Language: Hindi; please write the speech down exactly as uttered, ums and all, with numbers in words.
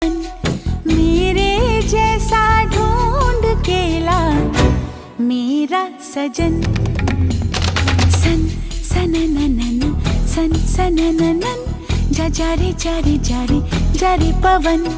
मेरे जैसा ढूंढ के ला मेरा सजन। सन सनननन सन सनननन जा जा रे जा रे जा रे जा रे पवन।